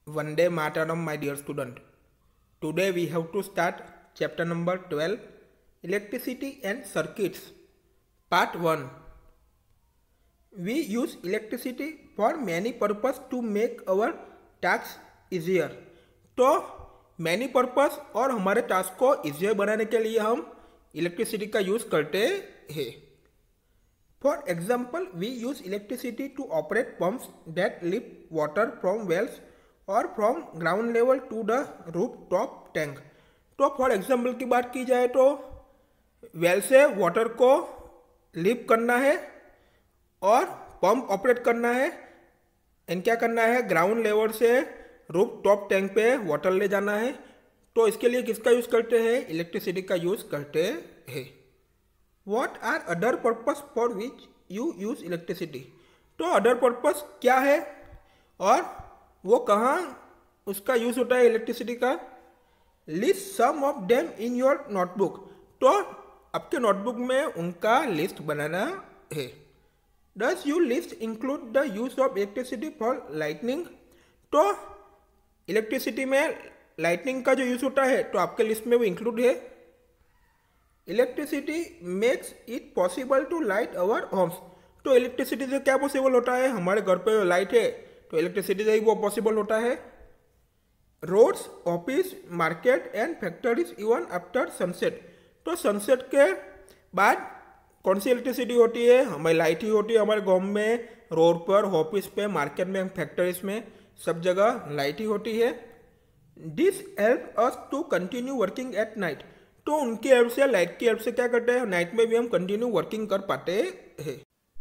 Vande Mataram, my dear student. Today we have to start chapter number 12, Electricity and Circuits, part 1. We use electricity for many purposes to make our tasks easier. तो many purpose और हमारे task को easier बनाने के लिए हम electricity का use करते हैं. For example, we use electricity to operate pumps that lift water from wells और from ground level to the roof top tank. तो फॉर एग्जाम्पल की बात की जाए तो वेल से वाटर को लिफ्ट करना है और पंप ऑपरेट करना है एंड क्या करना है, ग्राउंड लेवल से रूफ टॉप टैंक पे वाटर ले जाना है. तो इसके लिए किसका यूज़ करते हैं, इलेक्ट्रिसिटी का यूज़ करते हैं. What are other purpose for which you use electricity. तो अदर पर्पस क्या है और वो कहाँ उसका यूज़ होता है इलेक्ट्रिसिटी का. List some of them in your notebook. तो आपके नोटबुक में उनका लिस्ट बनाना है. Does you list include the use of electricity for lightning. तो इलेक्ट्रिसिटी में लाइटनिंग का जो यूज़ होता है तो आपके लिस्ट में वो इंक्लूड है. Electricity makes it possible to light our homes. तो इलेक्ट्रिसिटी से क्या पॉसिबल होता है, हमारे घर पे लाइट है तो इलेक्ट्रिसिटी से ही वो पॉसिबल होता है. Roads, office, market and factories even after sunset. तो सनसेट के बाद कौन सी इलेक्ट्रिसिटी होती है, हमारी लाइट ही होती है. हमारे गाँव में रोड पर, ऑफिस पे, मार्केट में, फैक्ट्रीज में सब जगह लाइट ही होती है. This help us to continue working at night. तो उनकी हेल्प से, लाइट की हेल्प से क्या करते हैं, नाइट में भी हम कंटिन्यू वर्किंग कर पाते हैं.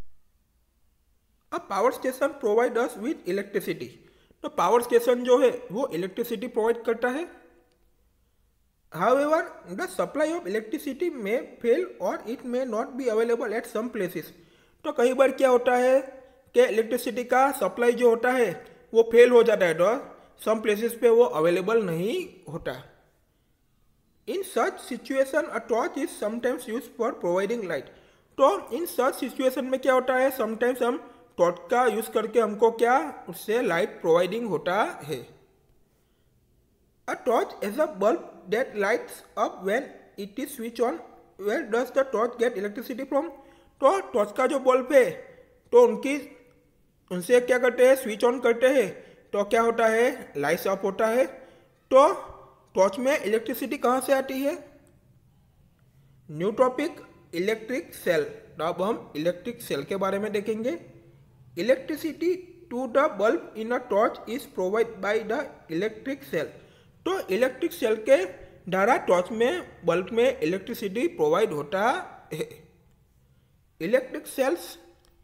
अब power station provide us with electricity. तो पावर स्टेशन जो है वो इलेक्ट्रिसिटी प्रोवाइड करता है. However the supply of electricity may fail और it may not be available at some places. तो कई बार क्या होता है कि इलेक्ट्रिसिटी का सप्लाई जो होता है वो फेल हो जाता है, तो सम प्लेसेस पे वो अवेलेबल नहीं होता. In such situation a torch is sometimes use for providing light. तो इन सच सिचुएशन में क्या होता है, समटाइम्स हम टॉर्च का यूज करके हमको क्या, उससे लाइट प्रोवाइडिंग होता है. A torch is a bulb that lights up when it is switch on. Where does the torch get electricity from. तो टॉर्च का जो बल्ब है तो उनसे क्या करते हैं, स्विच ऑन करते हैं तो क्या होता है, लाइट्स अप होता है. तो टॉर्च में इलेक्ट्रिसिटी कहाँ से आती है. New topic, electric cell. तो अब हम इलेक्ट्रिक सेल के बारे में देखेंगे. Electricity to the bulb in a torch is provide by the electric cell. तो इलेक्ट्रिक सेल के द्वारा टॉर्च में, बल्ब में इलेक्ट्रिसिटी प्रोवाइड होता है. Electric cells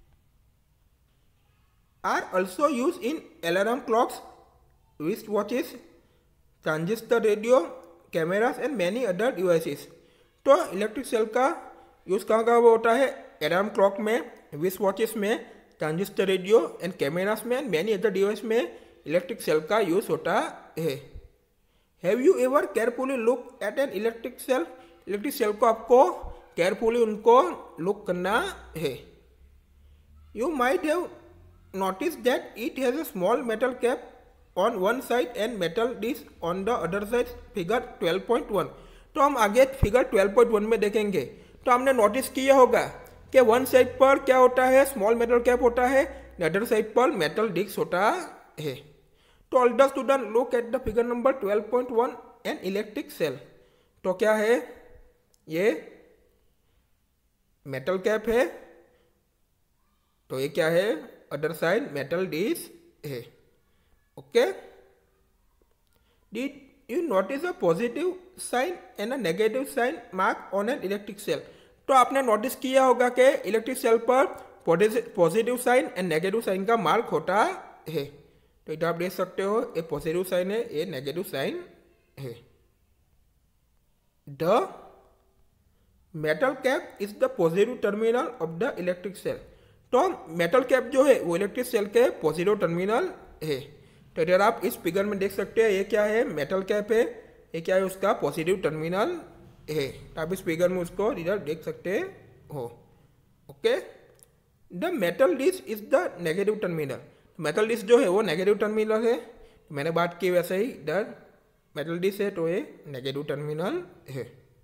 are also use in alarm clocks, wrist watches, transistor radio, cameras and many other devices. तो electric cell का use कहाँ कहाँ होता है, अलार्म क्लॉक में, रिस्ट वॉचेस में, ट्रांजिस्टर रेडियो एंड कैमरास में एंड मैनी अदर डिवाइस में इलेक्ट्रिक सेल का यूज़ होता है. Have you ever carefully look at an electric cell. Electric cell को आपको केयरफुली उनको लुक करना है. You might have notice that it has a small metal cap on one side and metal dish on the other side. Figure 12.1. तो हम आगे figure 12.1 में देखेंगे. तो हमने नोटिस किया होगा कि वन साइड पर क्या होता है, स्मॉल मेटल कैप होता है, अदर साइड पर मेटल डिस्क होता है. तो all the student look at the figure number 12.1 an electric cell. तो क्या है, ये मेटल कैप है, तो ये क्या है, अदर साइड मेटल डिस्क है. Okay. Did you notice a positive sign and a negative sign mark on an electric cell. तो आपने नोटिस किया होगा कि इलेक्ट्रिक सेल पर positive sign and negative sign का मार्क होता है. तो इधर आप देख सकते हो, ये पॉजिटिव साइन है, ये नेगेटिव साइन है. The metal cap is the positive terminal of the electric cell. तो मेटल कैप जो है वो इलेक्ट्रिक सेल के पॉजिटिव टर्मिनल है. तो इधर आप इस फिगर में देख सकते हैं, ये क्या है, मेटल कैप है, ये क्या है, उसका पॉजिटिव टर्मिनल है. तो आप इस फिगर में उसको इधर देख सकते हो. Okay. The metal disc is the negative terminal. Metal disc जो है वो नेगेटिव टर्मिनल है. मैंने बात की वैसे ही इधर मेटल डिश है तो ये नेगेटिव टर्मिनल है।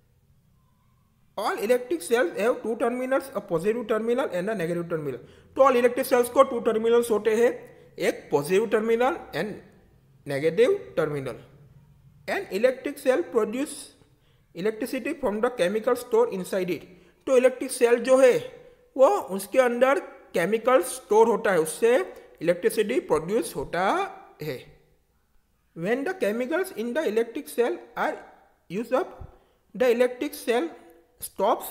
All electric cells have two terminals, a positive terminal and a negative terminal. तो ऑल इलेक्ट्रिक सेल्स को टू टर्मिनल्स होते हैं, एक positive terminal and negative terminal. And electric cell produce electricity from the chemical store inside it. तो electric cell जो है वो उसके अंदर केमिकल स्टोर होता है, उससे इलेक्ट्रिसिटी प्रोड्यूस होता है। When the chemicals in the electric cell are used up, the electric cell stops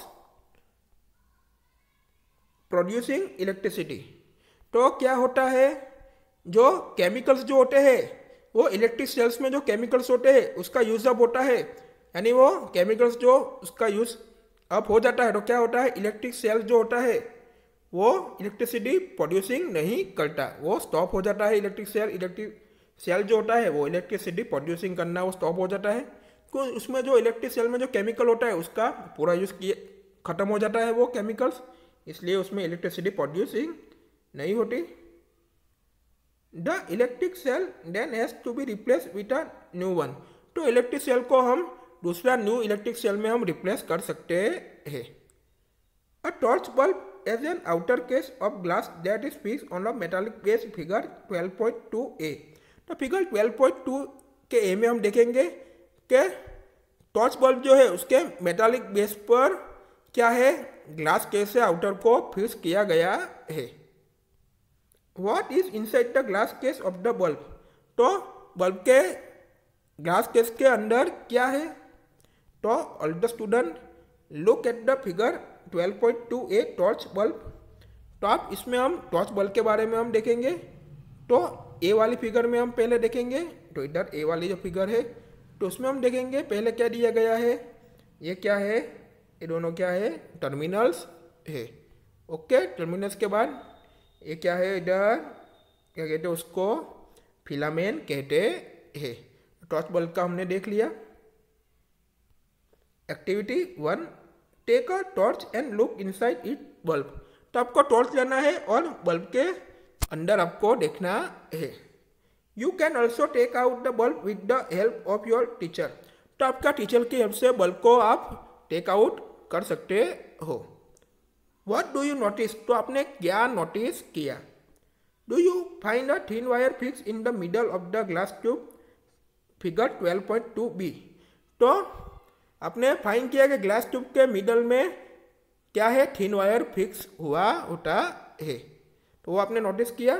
producing electricity। तो क्या होता है, जो केमिकल्स जो होते हैं वो इलेक्ट्रिक सेल्स में जो केमिकल्स होते हैं उसका यूज अप होता है, यानी वो केमिकल्स जो उसका यूज अप हो जाता है तो क्या होता है, इलेक्ट्रिक सेल जो होता है वो इलेक्ट्रिसिटी प्रोड्यूसिंग नहीं करता, वो स्टॉप हो जाता है। इलेक्ट्रिक सेल जो होता है वो इलेक्ट्रिसिटी प्रोड्यूसिंग करना वो स्टॉप हो जाता है, तो उसमें जो इलेक्ट्रिक सेल में जो केमिकल होता है उसका पूरा यूज किए खत्म हो जाता है वो केमिकल्स, इसलिए उसमें इलेक्ट्रिसिटी प्रोड्यूसिंग नहीं होती। The electric cell then has to be replace with a new one. तो इलेक्ट्रिक सेल को हम दूसरा न्यू इलेक्ट्रिक सेल में हम रिप्लेस कर सकते हैं। A torch bulb has an outer case of glass that is fixed on a metallic base, figure 12.2a। तो फिगर 12.2 के ए में हम देखेंगे कि टॉर्च बल्ब जो है उसके मेटालिक बेस पर क्या है, ग्लास केस से आउटर को फिक्स किया गया है। What is inside the glass case of the bulb. तो बल्ब के ग्लास केस के अंदर क्या है, तो all the student look at the figure 12.2a torch bulb. तो आप इसमें हम टॉर्च बल्ब के बारे में हम देखेंगे। तो ए वाली फिगर में हम पहले देखेंगे, तो इधर ए वाली जो फिगर है तो उसमें हम देखेंगे पहले क्या दिया गया है, ये क्या है, ये दोनों क्या है, टर्मिनल्स है। ओके, टर्मिनल्स के बाद ये क्या है, इधर क्या कहते हैं उसको, फिलामेंट कहते हैं। टॉर्च बल्ब का हमने देख लिया। Activity 1, take a torch and look inside it bulb. तो आपको टॉर्च लेना है और बल्ब के अंदर आपको देखना है। You can also take out the bulb with the help of your teacher. तो आपका टीचर की हेल्प से बल्ब को आप टेक आउट कर सकते हो। What do you notice. तो आपने क्या नोटिस किया। Do you find a thin wire fix in the middle of the glass tube, figure 12.2b। तो आपने फाइंड किया कि ग्लास ट्यूब के मिडल में क्या है, थिन वायर फिक्स हुआ होता है, तो वो आपने नोटिस किया।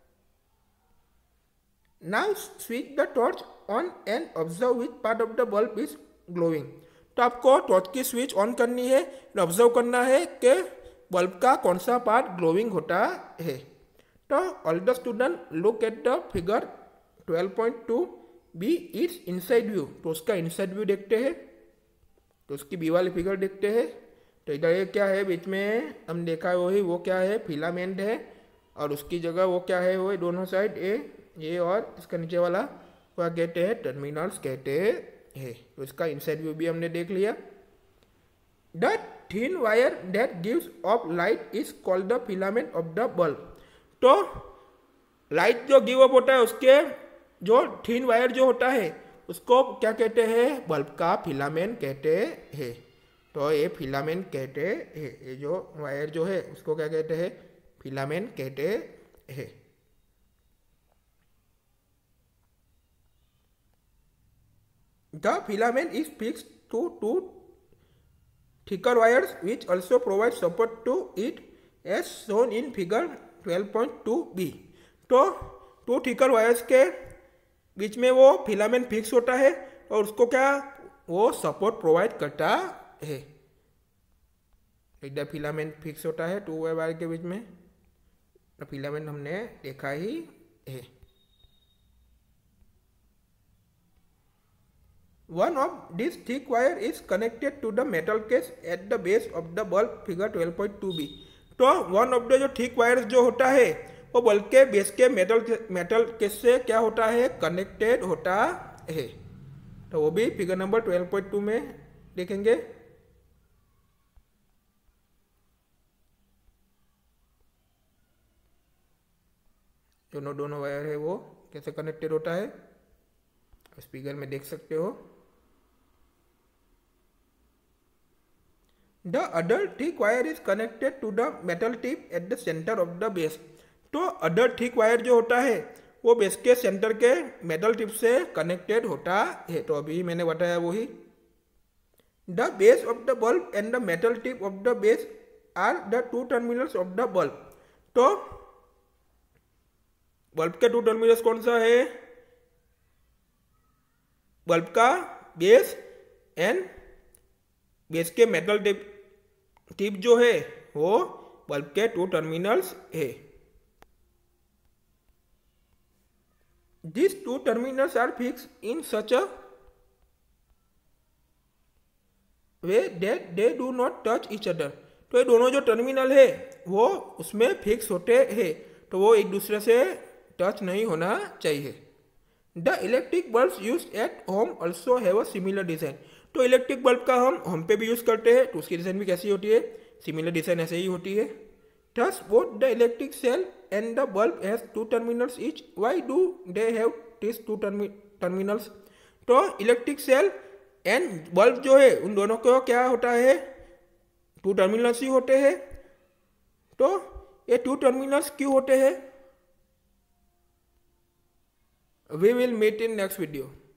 Now switch the torch on and observe which part of the bulb is glowing. तो आपको टॉर्च की स्विच ऑन करनी है, ऑब्जर्व करना है कि बल्ब का कौन सा पार्ट ग्लोइंग होता है। तो all the student look at the figure 12.2b is inside view. तो उसका इनसाइड व्यू देखते हैं, तो उसकी बी वाली फिगर देखते हैं। तो इधर ये क्या है, बीच में हम देखा है वही, वो क्या है, फिलामेंट है, और उसकी जगह वो क्या है, वो दोनों साइड ये और इसका नीचे वाला वह कहते हैं टर्मिनल्स कहते हैं। तो इसका इनसाइड व्यू भी हमने देख लिया। The thin wire that gives off light is called the filament of the bulb. तो लाइट जो गिव अप होता है उसके जो थिन वायर जो होता है उसको क्या कहते हैं, बल्ब का फिलामेंट कहते हैं। तो ये फिलामेंट कहते हैं, ये जो वायर जो है उसको क्या कहते हैं, फिलामेंट कहते हैं। The filament is fixed to two thicker wires which also provide support to it as shown in figure 12.2b। तो टू थिकर वायर्स के बीच में वो फिलामेंट फिक्स होता है और उसको क्या, वो सपोर्ट प्रोवाइड करता है। इधर फिलामेंट फिक्स होता है टू वायर के बीच में, तो फिलामेंट हमने देखा ही है। One of these thick wire is connected to the metal case at the base of the bulb, figure 12.2b। तो वन ऑफ द जो थिक वायर जो होता है वो बल्ब के बेस के मेटल केस से क्या होता है, कनेक्टेड होता है। तो वो भी फिगर नंबर 12.2 में देखेंगे। दोनों वायर है वो कैसे कनेक्टेड होता है इस फिगर में देख सकते हो। The other thick wire is connected to the metal tip at the centre of the base. तो अदर थिक वायर जो होता है वो बेस के सेंटर के मेटल टिप से कनेक्टेड होता है। तो अभी मैंने बताया वही। The base of the bulb and the metal tip of the base are the two terminals of the bulb. तो बल्ब के टू टर्मिनल्स कौन सा है? बल्ब का बेस एंड बेस के मेटल टिप जो है वो बल्ब के टू टर्मिनल्स है। These two terminals are fixed in such a way that they do not touch each other। तो ये दोनों जो टर्मिनल है वो उसमें फिक्स होते हैं, तो वो एक दूसरे से टच नहीं होना चाहिए। The electric bulb use at home also have a similar design. तो इलेक्ट्रिक बल्ब का हम होम पे भी यूज करते हैं, तो उसकी डिजाइन भी कैसी होती है? सिमिलर डिजाइन ऐसे ही होती है। Thus both the electric cell and the bulb has two terminals each। Why do they have these two terminals? तो इलेक्ट्रिक सेल एंड बल्ब जो है उन दोनों को क्या होता है? टू टर्मिनल्स ही होते हैं। तो ये टू टर्मिनल्स क्यों होते हैं? We will meet in next video।